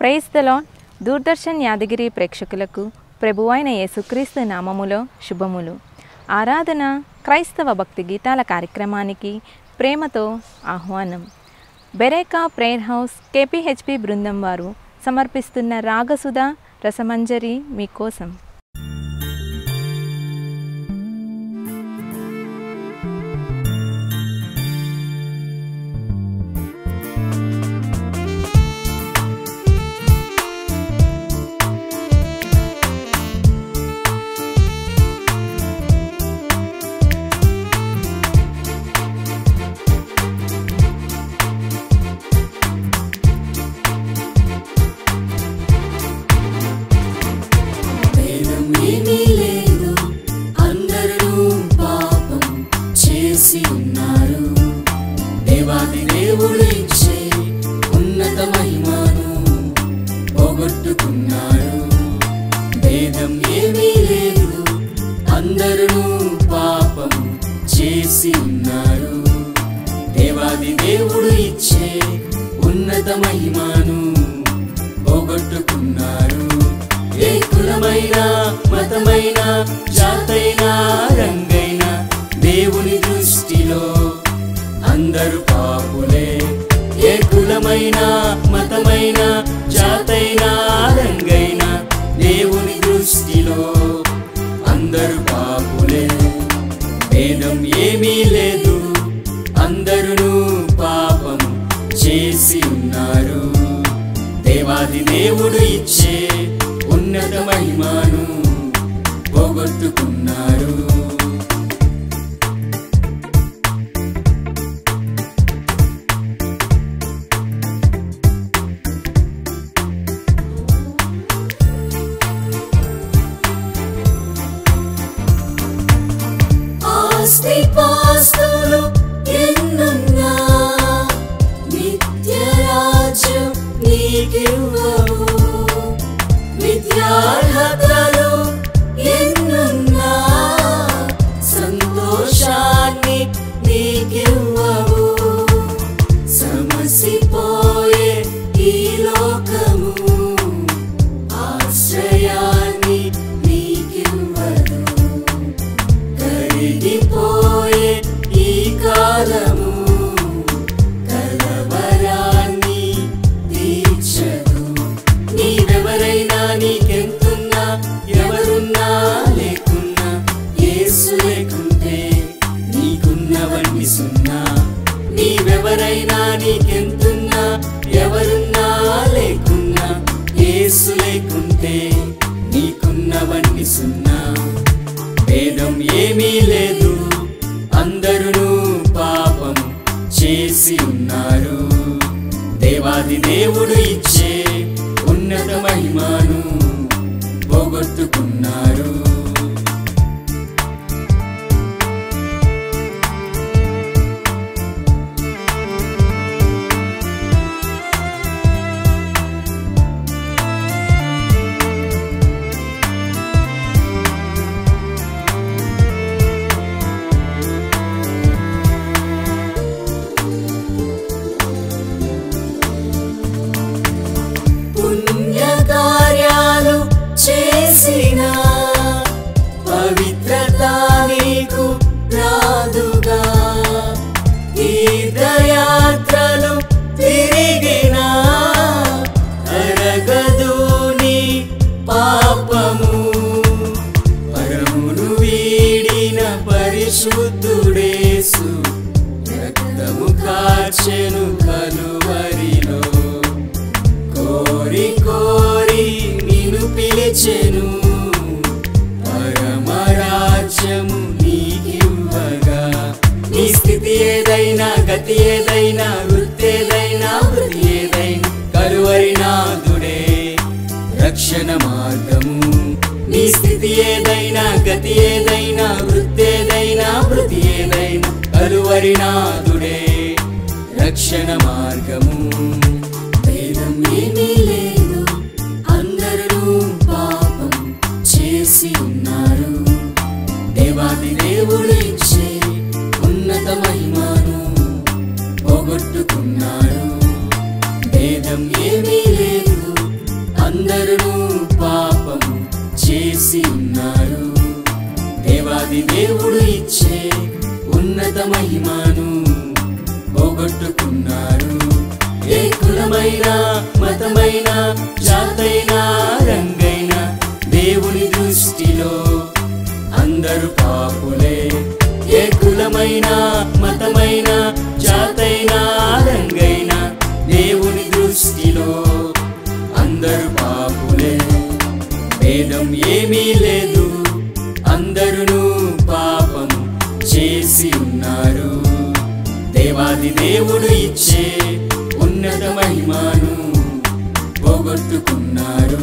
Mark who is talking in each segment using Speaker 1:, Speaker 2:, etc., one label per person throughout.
Speaker 1: Praise the Lord. Doordarshan Yadagiri ప్రేక్షకులకు ప్రభువైన యేసుక్రీస్తు నామములో శుభములు. ఆరాధన క్రైస్తవ భక్తి గీతాల కార్యక్రమానికి ప్రేమతో ఆహ్వానం. బెరేకా ప్రేయర్ హౌస్ KPHP బృందం వారు సమర్పిస్తున్న రాగసుధ రసమంజరి మీకోసం.
Speaker 2: పోగొట్టుకున్నాడు. భేదం ఏమీ లేదు మహిమను పోగొట్టుకున్నారు. ఏ కులమైనా మతమైనా జాతైనా రంగైనా దేవుని దృష్టిలో అందరూ పాపులే. ఏ కులమైనా మతమైనా జాతైనా రంగైనా దేవుని దృష్టిలో అందరూ పాపులే. భేదం ఏమీ లేదు, అందరూ పాపం చేసి ఉన్నారు. దేవాది దేవుడు ఇచ్చే ఉన్నత మహిమను పోగొట్టుకున్నారు.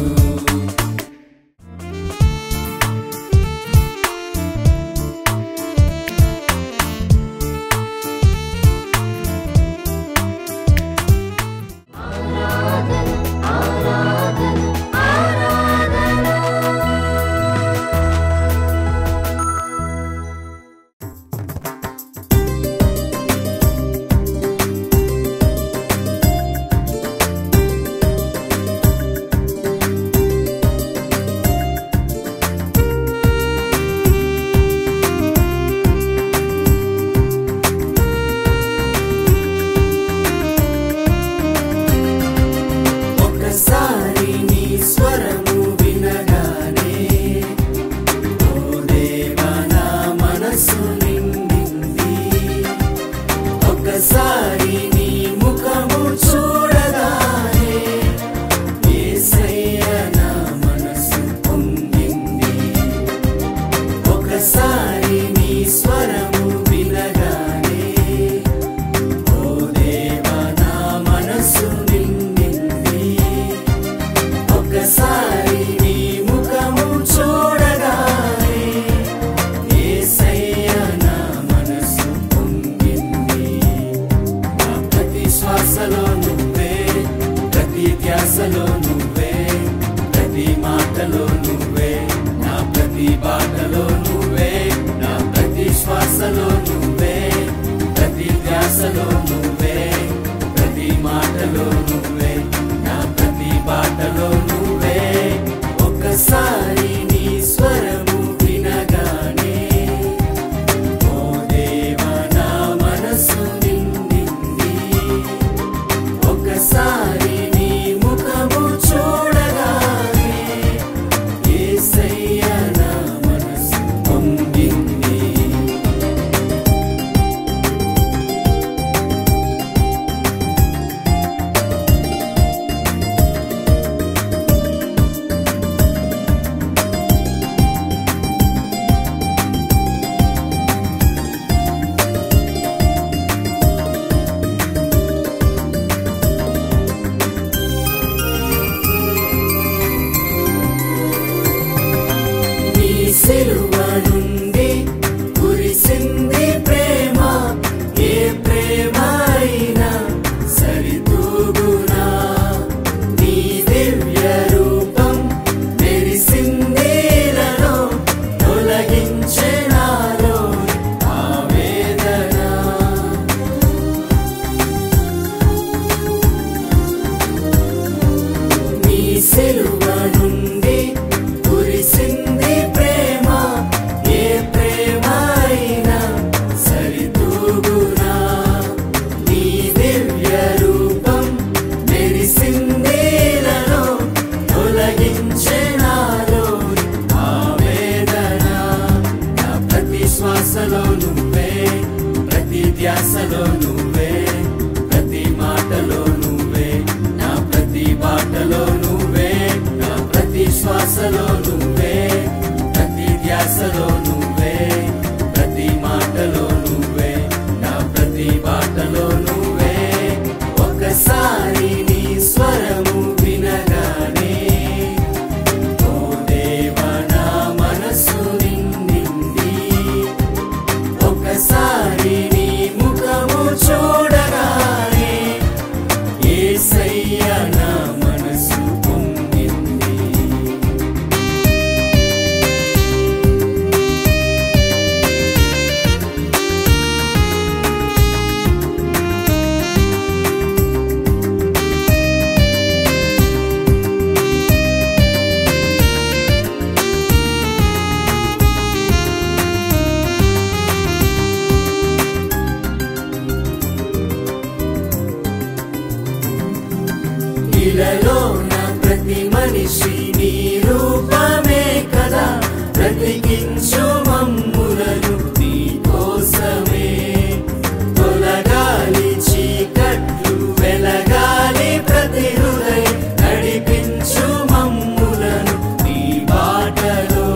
Speaker 2: ఇలలో నా ప్రతి మనిషి నీ రూపమే కదా, బ్రతికించు మమ్ములను నీ కోసమే. తొలగాలి చీకట్లు వెలగాలి ప్రతి హృదయం, నడిపించు మమ్ములను నీ బాటలో.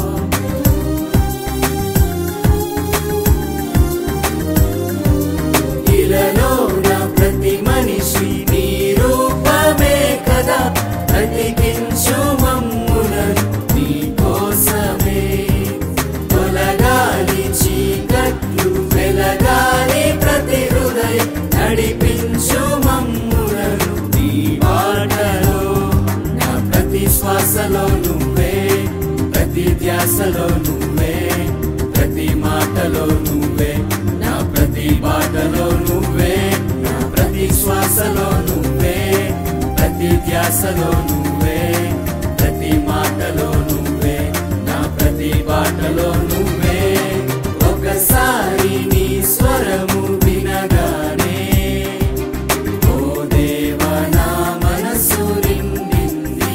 Speaker 2: ఇలలో నా ప్రతి మనిషి నీ రూపమే కదా, బ్రతికించు మమ్ములను నీ కోసమే. తొలగాలి చీకట్లు వెలగాలి ప్రతి హృదయం, నడిపించు మమ్ములను నీ బాటలో. నా ప్రతి శ్వాసలో నువ్వే, ప్రతి ధ్యాసలో నువ్వే, ప్రతి మాటలో నువ్వే, నా ప్రతి బాటలో నువ్వే. నా ప్రతి శ్వాసలో నువ్వే, ప్రతి ధ్యాసలో నువ్వే, ప్రతి మాటలో నువ్వే, నా ప్రతి బాటలో నువ్వే. ఒకసారి నీ స్వరము వినగానే ఓ దేవా నా మనసు నిండింది.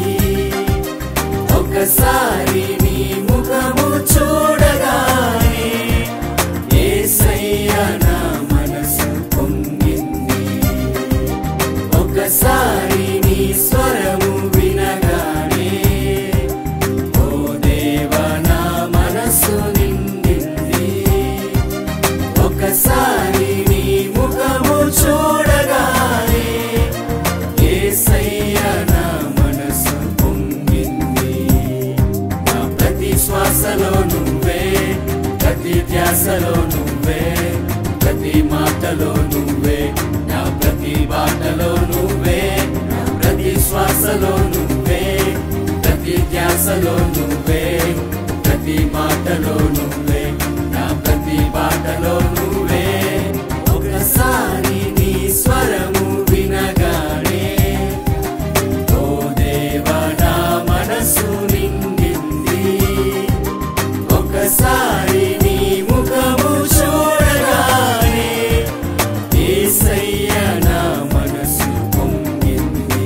Speaker 2: ఒకసారి నీ ముఖము చూడగానే యేసయ్యా నా మనసు పొంగింది. ఒకసారి నీ స్వరము వినగానే ఓ దేవా నా మనసు నిండింది. ఒకసారి నీ ముఖము చూడగానే యేసయ్యా నా మనసు పొంగింది. నా ప్రతి శ్వాసలో నువ్వే, ప్రతి ధ్యాసలో నువ్వే, ప్రతి మాటలో నువ్వే, నా ప్రతి బాటలో నువ్వే. నా ప్రతి శ్వాసలో నువ్వే, ప్రతి ధ్యాసలో నువ్వే, ప్రతి మాటలో నువ్వే, నా ప్రతి బాటలో నువ్వే. ఒకసారి నీ స్వరము వినగానే ఓ దేవా నా మనసు నిండింది. ఒకసారి నీ ముఖము చూడగానే యేసయ్యా నా మనసు పొంగింది.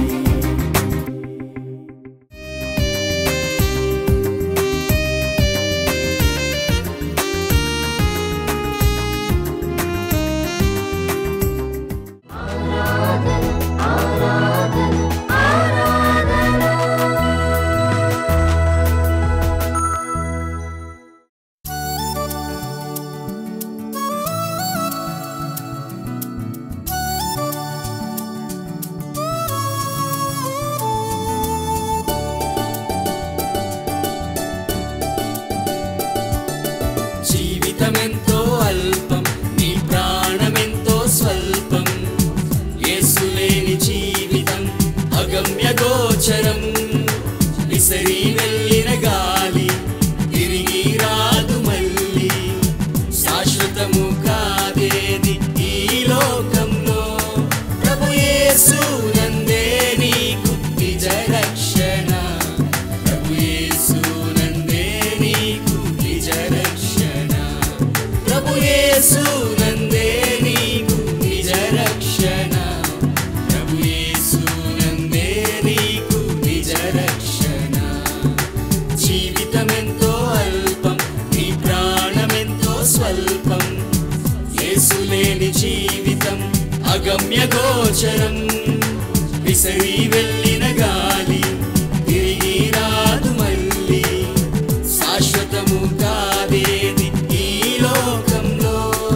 Speaker 2: జీవితమెంతో అల్పం, నీ ప్రాణమెంతో స్వల్పం. యేసు లేని జీవితం అగమ్య గోచరం. విసరి వెళ్ళిన గాలి తిరిగి రాదు మళ్ళీ. శాశ్వతము కాదేది ఈ లోకంలో. ప్రభు యేసు నందే నీకు నిజ రక్షణ. ప్రభు యేసు నందే నీకు నిజ రక్షణ. ప్రభు యేసు నందే నీకు నిజ రక్షణ. ప్రభు యేసు నందే నీకు నిజ రక్షణ. జీవితమెంతో అల్పం, నీ ప్రాణమెంతో స్వల్పం. యేసు లేని జీవితం అగమ్య గోచరం. విసరి వెళ్ళిన గాలి తిరిగి రాదు మళ్ళీ. శాశ్వతము కాదేది ఈ లోకంలో.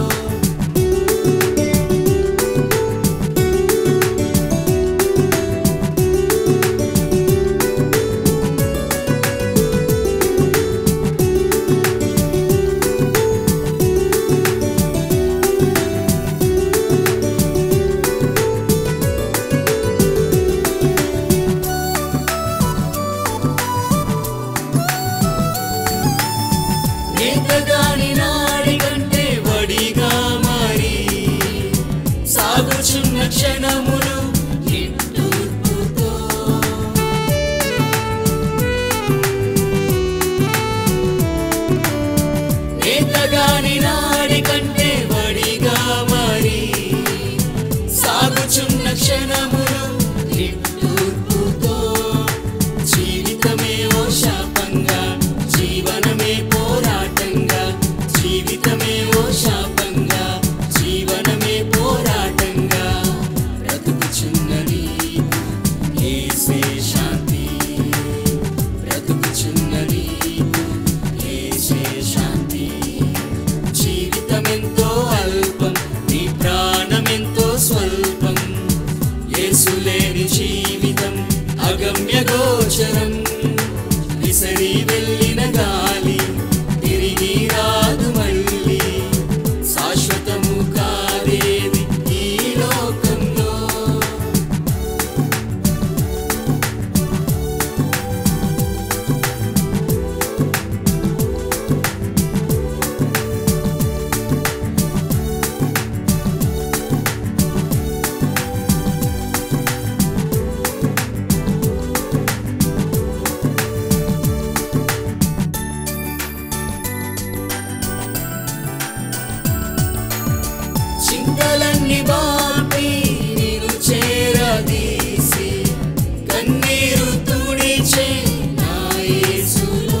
Speaker 2: నేతగాని నాడి కంటే వడిగా మారి సాగుచున్న క్షణములు నిట్టూర్పుతో. నేతగాని నాడి కంటే వడిగా మారి సాగుచున్న క్షణములు నిట్టూర్పుతో. చింతలన్నీ బాపి నిన్ను చేరదీసి కన్నీరు తుడిచే నా యేసులో.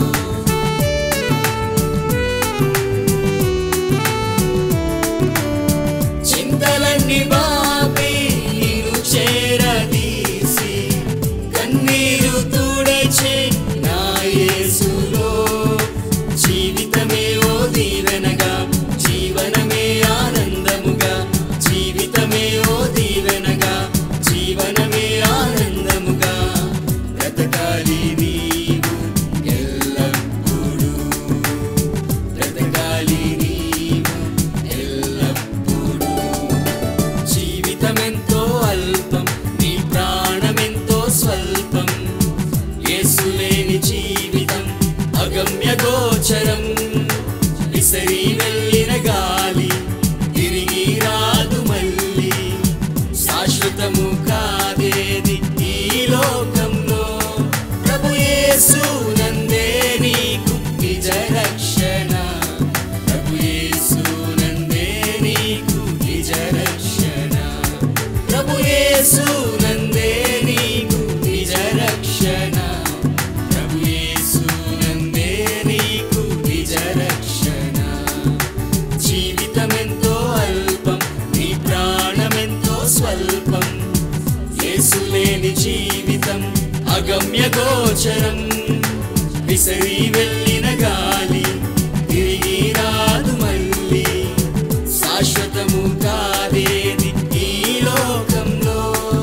Speaker 2: చింతలన్నీ బాపి నిన్ను చేరదీసి కన్నీరు తుడిచే నా యేసులో. జీవితమే ఓ దీవెనగా, జీవనమే ఆనందముగా, జీవితమే ఓ దీవెనగా, జీవనమే ఆనందముగా బ్రతకాలి నీవు ఎల్లప్పుడూ, బ్రతకాలి నీవు ఎల్లప్పుడూ. జీవితమెంతో అల్పం, నీ ప్రాణమెంతో స్వల్పం, యేసు లేని జీవితం అగమ్య గోచరం. విసరి వెళ్ళిన గాలి తిరిగి రాదు మళ్ళీ, శాశ్వతము కాదేది ఈ లోకంలో. ప్రభు యేసు నందే నీకు నిజ రక్షణ, ప్రభు యేసు నందే నీకు నిజ రక్షణ, ప్రభు యేసు నందే నీకు నిజ రక్షణ, ప్రభు యేసు నందే నీకు నిజ రక్షణ. జీవితమెంతో అల్పం, నీ ప్రాణమెంతో స్వల్పం, యేసు లేని జీవితం అగమ్య గోచరం. విసరి వెళ్ళిన గాలి తిరిగి రాదు మళ్ళీ, శాశ్వతము కాదేది ఈ లోకంలో.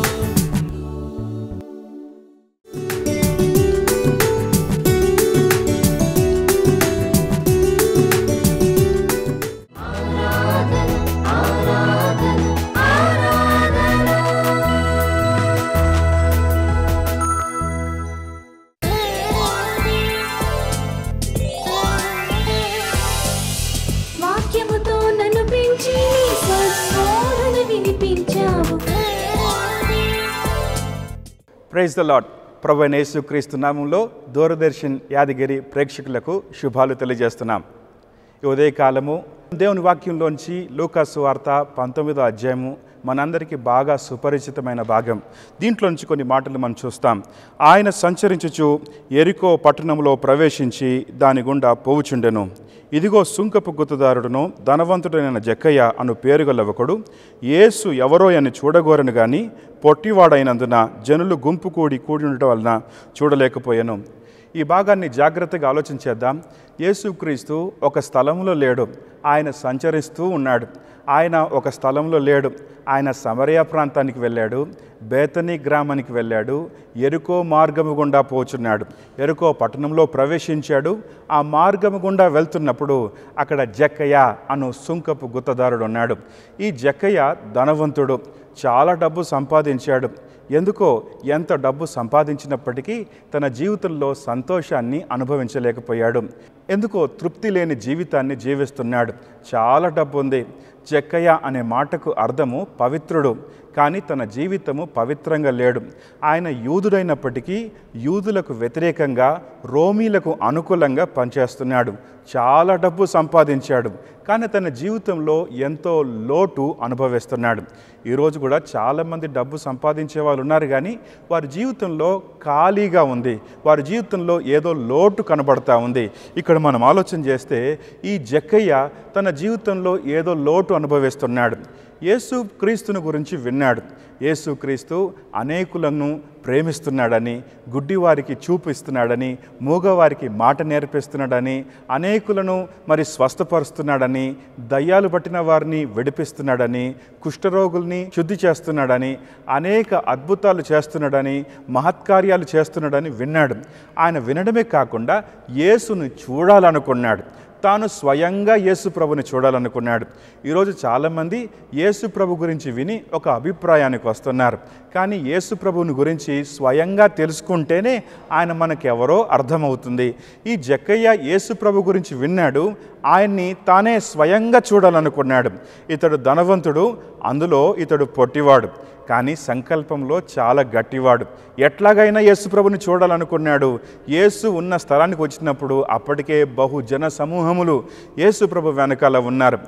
Speaker 3: వాక్యముతో నన్ను పెంచి స్వస్వరణ వినిపించావు.
Speaker 4: Praise the Lord. ప్రభు అయిన యేసుక్రీస్తు నామంలో దూరదర్శన్ యాదగిరి ప్రేక్షకులకు శుభాలు తెలియజేస్తున్నాం. ఈ ఉదయకాలము దేవుని వాక్యంలోంచి లూకాసు వార్త 19వ అధ్యాయము మనందరికీ బాగా సుపరిచితమైన భాగం. దీంట్లోంచి కొన్ని మాటలు మనం చూస్తాం. ఆయన సంచరించుచు యెరికో పట్టణంలో ప్రవేశించి దాని గుండా పోవుచుండెను. ఇదిగో సుంకపు గుత్తదారుడును ధనవంతుడైన జక్కయ్య అను పేరుగల ఒకడు యేసు ఎవరో అని చూడగోరను గాని పొట్టివాడైనందున జనులు గుంపు కూడి ఉండటం వలన చూడలేకపోయాను. ఈ భాగాన్ని జాగ్రత్తగా ఆలోచించేద్దాం. యేసుక్రీస్తు ఒక స్థలంలో లేడు, ఆయన సంచరిస్తూ ఉన్నాడు. ఆయన ఒక స్థలంలో లేడు, ఆయన సమరయ ప్రాంతానికి వెళ్ళాడు, బేతనీ గ్రామానికి వెళ్ళాడు, యెరికో మార్గము గుండా పోచున్నాడు, యెరికో పట్టణంలో ప్రవేశించాడు. ఆ మార్గము గుండా వెళ్తున్నప్పుడు అక్కడ జక్కయ్య అను సుంకపు గుత్తదారుడు ఉన్నాడు. ఈ జక్కయ్య ధనవంతుడు, చాలా డబ్బు సంపాదించాడు. ఎందుకో ఎంత డబ్బు సంపాదించినప్పటికీ తన జీవితంలో సంతోషాన్ని అనుభవించలేకపోయాడు. ఎందుకో తృప్తి లేని జీవితాన్ని జీవిస్తున్నాడు. చాలా డబ్బు ఉంది. జక్కయ్య అనే మాటకు అర్థము పవిత్రుడు, కానీ తన జీవితము పవిత్రంగా లేడు. ఆయన యూదుడైనప్పటికీ యూదులకు వ్యతిరేకంగా రోమీలకు అనుకూలంగా పనిచేస్తున్నాడు. చాలా డబ్బు సంపాదించాడు, కానీ తన జీవితంలో ఎంతో లోటు అనుభవిస్తున్నాడు. ఈరోజు కూడా చాలామంది డబ్బు సంపాదించే వాళ్ళు ఉన్నారు, కానీ వారి జీవితంలో ఖాళీగా ఉంది, వారి జీవితంలో ఏదో లోటు కనబడతా ఉంది. ఇక్కడ మనం ఆలోచన చేస్తే ఈ జక్కయ్య తన జీవితంలో ఏదో లోటు అనుభవిస్తున్నాడు. యేసు క్రీస్తుని గురించి విన్నాడు. యేసుక్రీస్తు అనేకులను ప్రేమిస్తున్నాడని, గుడ్డివారికి చూపిస్తున్నాడని, మూగవారికి మాట నేర్పిస్తున్నాడని, అనేకులను స్వస్థపరుస్తున్నాడని, దయ్యాలు పట్టిన వారిని విడిపిస్తున్నాడని, కుష్ఠరోగుల్ని శుద్ధి చేస్తున్నాడని, అనేక అద్భుతాలు చేస్తున్నాడని, మహత్కార్యాలు చేస్తున్నాడని విన్నాడు. ఆయన వినడమే కాకుండా యేసును చూడాలనుకున్నాడు. తాను స్వయంగా యేసు ప్రభుని చూడాలనుకున్నాడు. ఈరోజు చాలామంది యేసు ప్రభు గురించి విని ఒక అభిప్రాయానికి వస్తున్నారు, కానీ యేసు ప్రభుని గురించి స్వయంగా తెలుసుకుంటేనే ఆయన మనకెవరో అర్థమవుతుంది. ఈ జక్కయ్య యేసు ప్రభు గురించి విన్నాడు, ఆయన్ని తానే స్వయంగా చూడాలనుకున్నాడు. ఇతడు ధనవంతుడు, అందులో ఇతడు పొట్టివాడు, కానీ సంకల్పంలో చాలా గట్టివాడు. ఎట్లాగైనా యేసు ప్రభుని చూడాలనుకున్నాడు. యేసు ఉన్న స్థలానికి వచ్చినప్పుడు అప్పటికే బహుజన సమూహములు యేసు ప్రభు వెనకాల ఉన్నారు.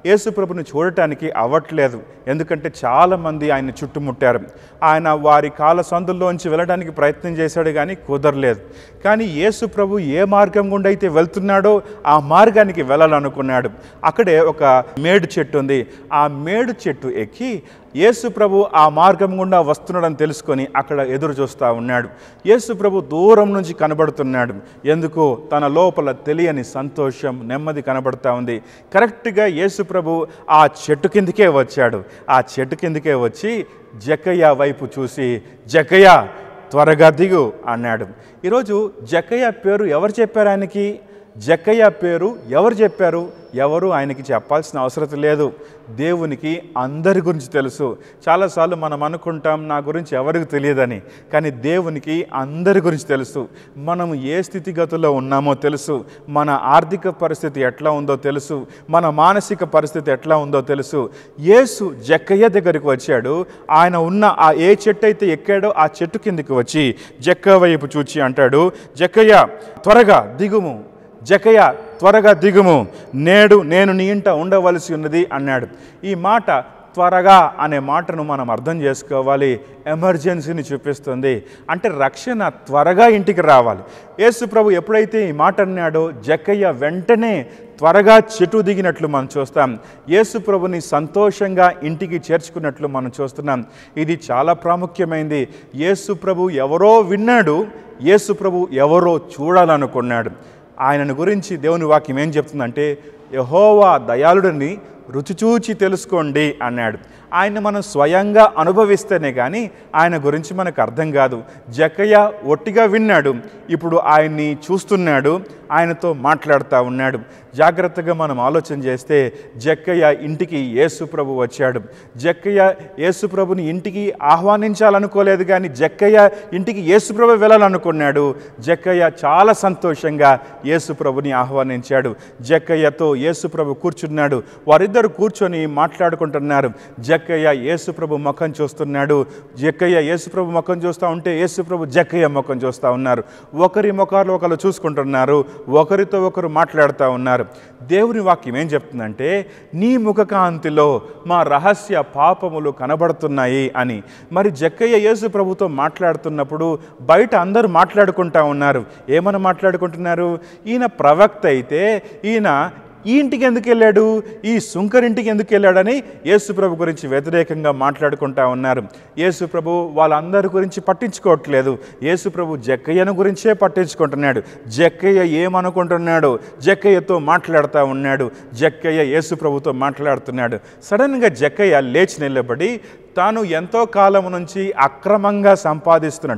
Speaker 4: యేసుప్రభుని చూడటానికి అవ్వట్లేదు. ఎందుకంటే చాలామంది ఆయన చుట్టుముట్టారు. ఆయన వారి కాళ్ళ సందుల్లోంచి వెళ్ళడానికి ప్రయత్నం చేశాడు, కానీ కుదరలేదు. కానీ యేసుప్రభు ఏ మార్గం గుండా అయితే వెళ్తున్నాడో ఆ మార్గానికి వెళ్ళాలనుకున్నాడు. అక్కడే ఒక మేడు చెట్టు ఉంది. ఆ మేడు చెట్టు ఎక్కి యేసుప్రభు ఆ మార్గం గుండా వస్తున్నాడని తెలుసుకొని అక్కడ ఎదురు చూస్తూ ఉన్నాడు. యేసుప్రభు దూరం నుంచి కనబడుతున్నాడు. ఎందుకో తన లోపల తెలియని సంతోషం, నెమ్మది కనబడుతూ ఉంది. కరెక్ట్గా యేసుప్రభు ఆ చెట్టు కిందకే వచ్చాడు. ఆ చెట్టు కిందకే వచ్చి జక్కయ్య వైపు చూసి, జక్కయ్య త్వరగా దిగు అన్నాడు. ఈరోజు జక్కయ్య పేరు ఎవరు చెప్పారు ఆయనకి? జక్కయ్య పేరు ఎవరు చెప్పారు? ఎవరు ఆయనకి చెప్పాల్సిన అవసరం లేదు. దేవునికి అందరి గురించి తెలుసు. చాలాసార్లు మనం అనుకుంటాం నా గురించి ఎవరికి తెలియదని, కానీ దేవునికి అందరి గురించి తెలుసు. మనం ఏ స్థితిగతుల్లో ఉన్నామో తెలుసు, మన ఆర్థిక పరిస్థితి ఎట్లా ఉందో తెలుసు, మన మానసిక పరిస్థితి ఎట్లా ఉందో తెలుసు. యేసు జక్కయ్య దగ్గరికి వచ్చాడు. ఆయన ఉన్న ఆ ఏ చెట్టు అయితే ఎక్కాడో ఆ చెట్టు కిందకి వచ్చి జక్కయ్య వైపు చూచి అంటాడు, జక్కయ్య త్వరగా దిగుము, జక్కయ్య త్వరగా దిగుము, నేడు నేను నీ ఇంట ఉండవలసి ఉన్నది అన్నాడు. ఈ మాట త్వరగా అనే మాటను మనం అర్థం చేసుకోవాలి. ఎమర్జెన్సీని చూపిస్తుంది. అంటే రక్షణ త్వరగా ఇంటికి రావాలి. యేసు ప్రభు ఎప్పుడైతే ఈ మాట అన్నాడో జక్కయ్య వెంటనే త్వరగా చెట్టు దిగినట్లు మనం చూస్తాం. యేసు ప్రభుని సంతోషంగా ఇంటికి చేర్చుకున్నట్లు మనం చూస్తున్నాం. ఇది చాలా ప్రాముఖ్యమైనది. యేసు ప్రభు ఎవరో విన్నాడు, యేసు ప్రభు ఎవరో చూడాలనుకున్నాడు. ఆయనను గురించి దేవుని వాక్యం ఏం చెప్తుందంటే, యెహోవా దయాళుడని రుచిచూచి తెలుసుకోండి అన్నాడు. ఆయన మనం స్వయంగా అనుభవిస్తేనే కానీ ఆయన గురించి మనకు అర్థం కాదు. జక్కయ్య ఒట్టిగా విన్నాడు, ఇప్పుడు ఆయన్ని చూస్తున్నాడు, ఆయనతో మాట్లాడుతూ ఉన్నాడు. జాగ్రత్తగా మనం ఆలోచన చేస్తే జక్కయ్య ఇంటికి యేసు ప్రభు వచ్చాడు. జక్కయ్య యేసు ప్రభుని ఇంటికి ఆహ్వానించాలనుకోలేదు, కానీ జక్కయ్య ఇంటికి యేసు ప్రభు వెళ్ళాలనుకున్నాడు. జక్కయ్య చాలా సంతోషంగా యేసు ప్రభుని ఆహ్వానించాడు. జక్కయ్యతో యేసు ప్రభు కూర్చున్నాడు. వారిద్దరు కూర్చొని మాట్లాడుకుంటున్నారు. జక్కయ్య యేసు ప్రభు ముఖం చూస్తున్నాడు. జక్కయ్య యేసు ప్రభు ముఖం చూస్తూ ఉంటే యేసు ప్రభు జక్కయ్య ముఖం చూస్తూ ఉన్నారు. ఒకరి ముఖాలు ఒకరు చూసుకుంటున్నారు, ఒకరితో ఒకరు మాట్లాడుతూ ఉన్నారు. దేవుని వాక్యం ఏం చెప్తుందంటే, నీ ముఖకాంతిలో మా రహస్య పాపములు కనబడుతున్నాయి అని. మరి జక్కయ్య యేసు ప్రభుతో మాట్లాడుతున్నప్పుడు బయట అందరూ మాట్లాడుకుంటా ఉన్నారు. ఏమని మాట్లాడుకుంటున్నారు? ఈయన ప్రవక్త అయితే ఈయన ఈ ఇంటికి ఎందుకు వెళ్ళాడు, ఈ సుంకరింటికి ఎందుకు వెళ్ళాడని యేసు ప్రభు గురించి వ్యతిరేకంగా మాట్లాడుకుంటా ఉన్నారు. యేసు ప్రభు వాళ్ళందరి గురించి పట్టించుకోవట్లేదు. యేసు ప్రభు జక్కయ్యను గురించే పట్టించుకుంటున్నాడు. జక్కయ్య ఏమనుకుంటున్నాడు, జక్కయ్యతో మాట్లాడుతూ ఉన్నాడు. జక్కయ్య యేసు ప్రభుతో మాట్లాడుతున్నాడు. సడన్గా జక్కయ్య లేచి నిలబడి తాను ఎంతో కాలం నుంచి అక్రమంగా సంపాదిస్తున్న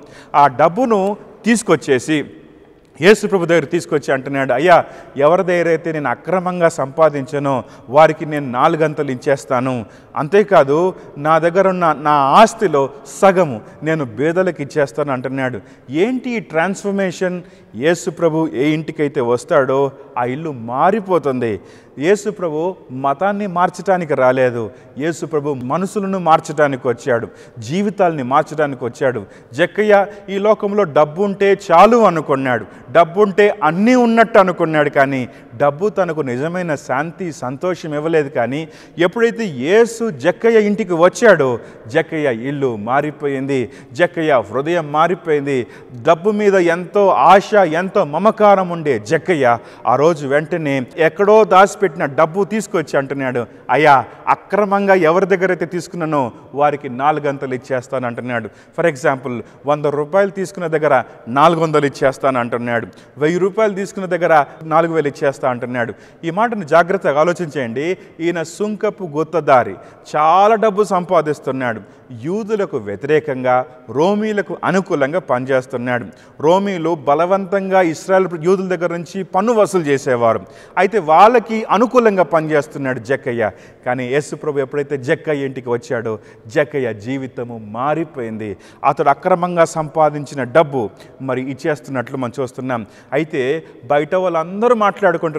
Speaker 4: ఆ డబ్బును తీసుకొచ్చేసి యేసు ప్రభు దగ్గర తీసుకొచ్చి అంటున్నాడు, అయ్యా ఎవరి దగ్గర అయితే నేను అక్రమంగా సంపాదించానో వారికి నేను 4 అంతలు ఇచ్చేస్తాను. అంతేకాదు నా దగ్గర ఉన్న నా ఆస్తిలో సగము నేను బేదలకు ఇచ్చేస్తాను అంటున్నాడు. ఏంటి ఈ ట్రాన్స్ఫర్మేషన్? యేసు ప్రభు ఏ ఇంటికైతే వస్తాడో ఆ ఇల్లు మారిపోతుంది. యేసు ప్రభు మతాన్ని మార్చడానికి రాలేదు. యేసు ప్రభు మనసులను మార్చడానికి వచ్చాడు, జీవితాలని మార్చడానికి వచ్చాడు. జక్కయ్య ఈ లోకంలో డబ్బు ఉంటే చాలు అనుకున్నాడు, డబ్బు ఉంటే అన్నీ ఉన్నట్టు అనుకున్నాడు. కానీ డబ్బు తనకు నిజమైన శాంతి, సంతోషం ఇవ్వలేదు. కానీ ఎప్పుడైతే యేసు జక్కయ్య ఇంటికి వచ్చాడో జక్కయ్య ఇల్లు మారిపోయింది, జక్కయ్య హృదయం మారిపోయింది. డబ్బు మీద ఎంతో ఆశ, ఎంతో మమకారం ఉండే జక్కయ్య ఆ రోజు వెంటనే ఎక్కడో దాచిపెట్టిన డబ్బు తీసుకొచ్చి అంటున్నాడు, అయ్యా అక్రమంగా ఎవరి దగ్గర అయితే తీసుకున్నానో వారికి 4 అంతలు ఇచ్చేస్తాను అంటున్నాడు. ఫర్ ఎగ్జాంపుల్ 100 రూపాయలు తీసుకున్న దగ్గర 400 ఇచ్చేస్తాను అంటున్నాడు. 1000 రూపాయలు తీసుకున్న దగ్గర 4000 ఇచ్చేస్తా అంటున్నాడు. ఈ మాటను జాగ్రత్తగా ఆలోచించేయండి. ఈయన సుంకపు గుత్తదారి, చాలా డబ్బు సంపాదిస్తున్నాడు. యూదులకు వ్యతిరేకంగా, రోమీలకు అనుకూలంగా పనిచేస్తున్నాడు. రోమీలు బలవంతంగా ఇశ్రాయేల్ యూదుల దగ్గర నుంచి పన్ను వసూలు చేసేవారు. అయితే వాళ్ళకి అనుకూలంగా పనిచేస్తున్నాడు జక్కయ్య. కానీ యేసు ప్రభు ఎప్పుడైతే జక్కయ్య ఇంటికి వచ్చాడో జక్కయ్య జీవితము మారిపోయింది. అతడు అక్రమంగా సంపాదించిన డబ్బు మరి ఇచ్చేస్తున్నట్లు మనం చూస్తున్నాం. అయితే బయట వాళ్ళందరూ మాట్లాడుకుంటున్నారు,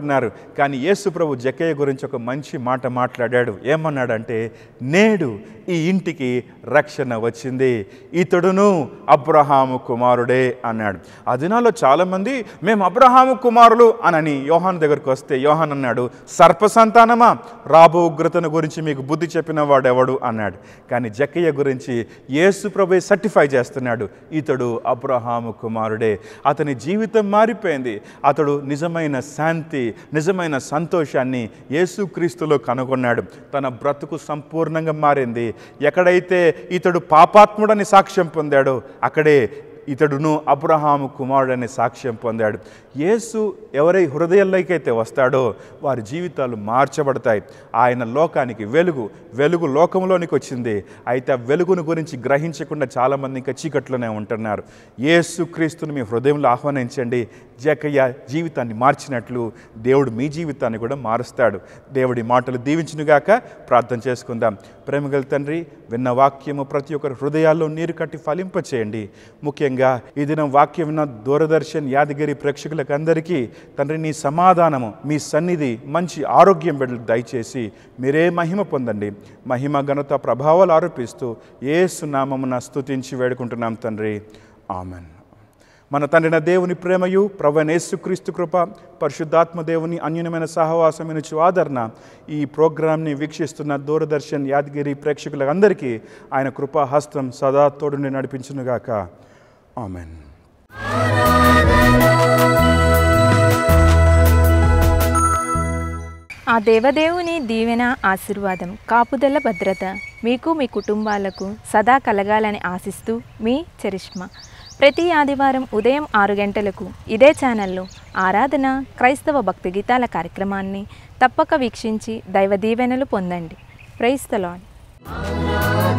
Speaker 4: అనుకుంటున్నారు. కానీ యేసు ప్రభు జక్కయ్య గురించి ఒక మంచి మాట మాట్లాడాడు. ఏమన్నాడంటే, నేడు ఈ ఇంటికి రక్షణ వచ్చింది, ఇతడును అబ్రహాము కుమారుడే అన్నాడు. ఆ దినాల్లో చాలామంది మేము అబ్రహాము కుమారులు అని యోహాను దగ్గరికి వస్తే యోహాను అన్నాడు, సర్ప సంతానమా, రాబో ఉగ్రతను గురించి మీకు బుద్ధి చెప్పిన వాడెవడు అన్నాడు. కానీ జక్కయ్య గురించి యేసు ప్రభువే సర్టిఫై చేస్తున్నాడు, ఇతడు అబ్రహాము కుమారుడే. అతని జీవితం మారిపోయింది. అతడు నిజమైన శాంతి, నిజమైన సంతోషాన్ని యేసుక్రీస్తులో కనుగొన్నాడు. తన బ్రతుకు సంపూర్ణంగా మారింది. ఎక్కడైతే ఇతడు పాపాత్ముడని సాక్ష్యం పొందాడో అక్కడే ఇతడును అబ్రహాము కుమారుడని సాక్ష్యం పొందాడు. యేసు ఎవరై హృదయాల్లోకైతే వస్తాడో వారి జీవితాలు మార్చబడతాయి. ఆయన లోకానికి వెలుగు లోకంలోనికి వచ్చింది. అయితే ఆ వెలుగును గురించి గ్రహించకుండా చాలామంది ఇంకా చీకట్లోనే ఉంటున్నారు. యేసు క్రీస్తుని మీ హృదయంలో ఆహ్వానించండి. జక్కయ్య జీవితాన్ని మార్చినట్లు దేవుడు మీ జీవితాన్ని కూడా మారుస్తాడు. దేవుడి మాటలు దీవించునుగాక. ప్రార్థన చేసుకుందాం. ప్రేమగల తండ్రి, విన్న వాక్యము ప్రతి ఒక్కరి హృదయాల్లో నీరు కట్టి ఫలింపచేయండి. ముఖ్యంగా ఈ దినం వాక్యం విన్న దూరదర్శన్ యాదగిరి ప్రేక్షకులకు అందరికీ తండ్రి నీ సమాధానము, మీ సన్నిధి, మంచి ఆరోగ్యం బిడ్డలకు దయచేసి మీరే మహిమ పొందండి. మహిమ ఘనత ప్రభావాలు ఆరోపిస్తూ యేసు నామమున స్తుతించి వేడుకుంటున్నాం తండ్రి. ఆమెన్. మన తండ్రిన దేవుని ప్రేమయు ప్రభువైన యేసుక్రీస్తు కృప పరిశుద్ధాత్మ దేవుని అన్యూన్యమైన సహవాసమినుచు ఆదరణ ఈ ప్రోగ్రాంని వీక్షిస్తున్న దూరదర్శన్ యాదగిరి ప్రేక్షకులందరికీ ఆయన కృపాహస్తం సదా తోడుని నడిపించునుగాక. ఆమెన్.
Speaker 1: ఆ దేవదేవుని దీవెన, ఆశీర్వాదం, కాపుదల, భద్రత మీకు, మీ కుటుంబాలకు సదా కలగాలని ఆశిస్తూ మీ చరిష్మా. ప్రతి ఆదివారం ఉదయం 6 గంటలకు ఇదే ఛానల్లో ఆరాధన క్రైస్తవ భక్తి గీతాల కార్యక్రమాన్ని తప్పక వీక్షించి దైవ దీవెనలు పొందండి. Praise the lord.